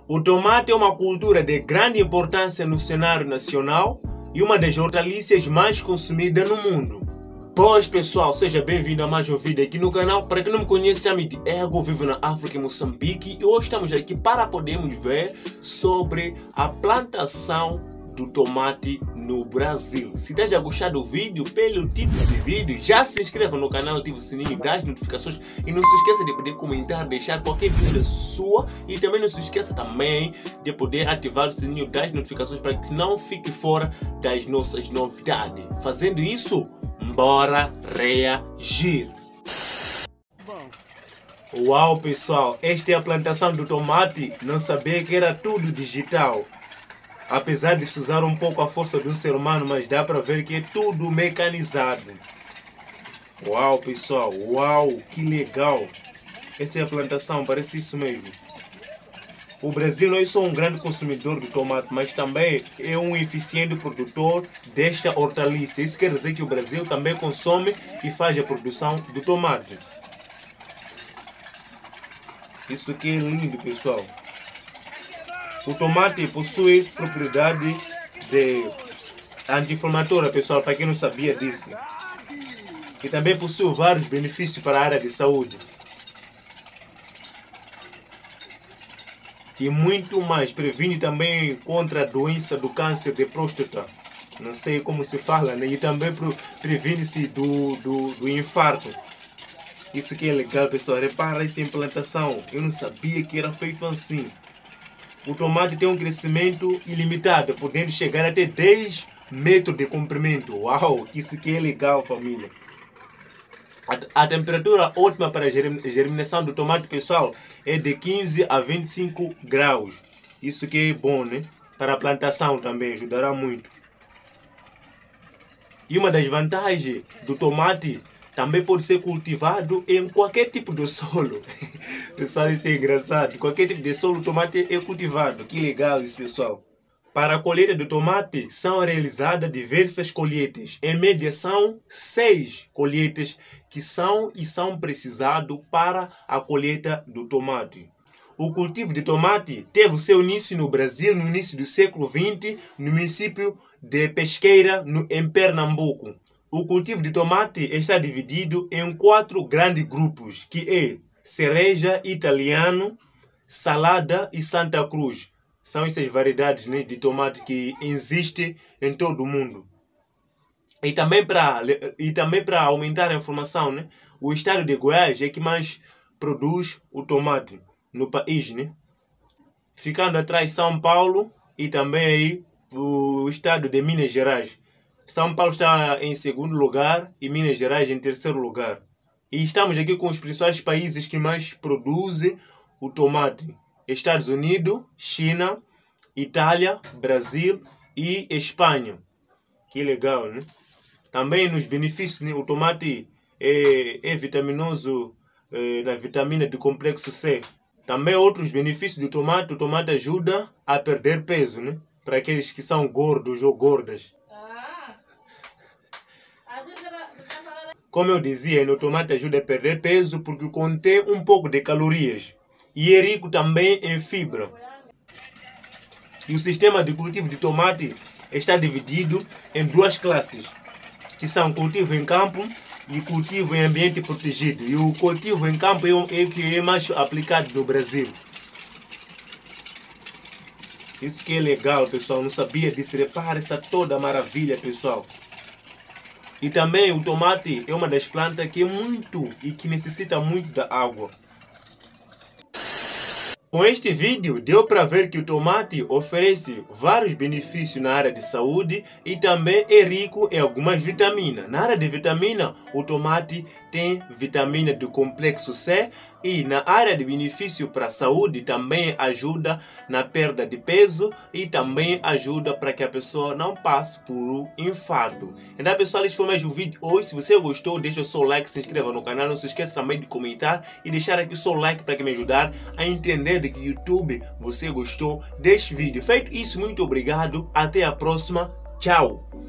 O tomate é uma cultura de grande importância no cenário nacional e uma das hortaliças mais consumidas no mundo. Pois pessoal, seja bem-vindo a mais um vídeo aqui no canal. Para quem não me conhece, chamo-me Diego, vivo na África e Moçambique e hoje estamos aqui para podermos ver sobre a plantação do tomate no Brasil. Se está já gostado do vídeo, pelo título do vídeo, já se inscreva no canal, ative o sininho das notificações e não se esqueça de poder comentar, deixar qualquer dúvida sua e também não se esqueça também de poder ativar o sininho das notificações para que não fique fora das nossas novidades. Fazendo isso, bora reagir! Uau pessoal, esta é a plantação do tomate, não sabia que era tudo digital. Apesar de se usar um pouco a força do ser humano, mas dá para ver que é tudo mecanizado. Uau pessoal, uau, que legal. Essa é a plantação, parece isso mesmo. O Brasil não é só um grande consumidor de tomate, mas também é um eficiente produtor desta hortaliça. Isso quer dizer que o Brasil também consome e faz a produção do tomate. Isso aqui é lindo pessoal. O tomate possui propriedade de anti-inflamatória, pessoal, para quem não sabia disso. E também possui vários benefícios para a área de saúde. E muito mais, previne também contra a doença do câncer de próstata. Não sei como se fala, né? E também previne-se do infarto. Isso que é legal, pessoal. Repara essa implantação. Eu não sabia que era feito assim. O tomate tem um crescimento ilimitado, podendo chegar até 10 metros de comprimento. Uau, isso que é legal, família. A temperatura ótima para a germinação do tomate, pessoal, é de 15 a 25 graus. Isso que é bom, né? Para a plantação também, ajudará muito. E uma das vantagens do tomate também pode ser cultivado em qualquer tipo de solo. Pessoal, isso é engraçado. Qualquer tipo de solo, o tomate é cultivado. Que legal isso, pessoal. Para a colheita do tomate, são realizadas diversas colheitas. Em média, são 6 colheitas que são precisadas para a colheita do tomate. O cultivo de tomate teve o seu início no Brasil no início do século XX, no município de Pesqueira, em Pernambuco. O cultivo de tomate está dividido em 4 grandes grupos, que é cereja, italiano, salada e Santa Cruz. São essas variedades, né, de tomate que existem em todo o mundo. E também para aumentar a informação, né, o estado de Goiás é que mais produz o tomate no país, né? Ficando atrás São Paulo e também aí o estado de Minas Gerais. São Paulo está em segundo lugar e Minas Gerais em terceiro lugar. E estamos aqui com os principais países que mais produzem o tomate. Estados Unidos, China, Itália, Brasil e Espanha. Que legal, né? Também nos benefícios, né? O tomate é vitaminoso na vitamina do complexo C. Também outros benefícios do tomate, o tomate ajuda a perder peso, né? Para aqueles que são gordos ou gordas. Como eu dizia, o tomate ajuda a perder peso porque contém um pouco de calorias e é rico também em fibra. E o sistema de cultivo de tomate está dividido em 2 classes, que são cultivo em campo e cultivo em ambiente protegido. E o cultivo em campo é o que é mais aplicado no Brasil. Isso que é legal, pessoal. Não sabia disso. Repara essa toda maravilha, pessoal. E também o tomate é uma das plantas que é muito e que necessita muito da água. Com este vídeo deu para ver que o tomate oferece vários benefícios na área de saúde e também é rico em algumas vitaminas. Na área de vitamina, o tomate tem vitamina do complexo C e na área de benefício para a saúde também ajuda na perda de peso e também ajuda para que a pessoa não passe por um infarto. Então pessoal, este foi mais um vídeo hoje. Se você gostou, deixa o seu like, se inscreva no canal. Não se esqueça também de comentar e deixar aqui o seu like para me ajudar a entender de que YouTube você gostou deste vídeo. Feito isso, muito obrigado. Até a próxima. Tchau.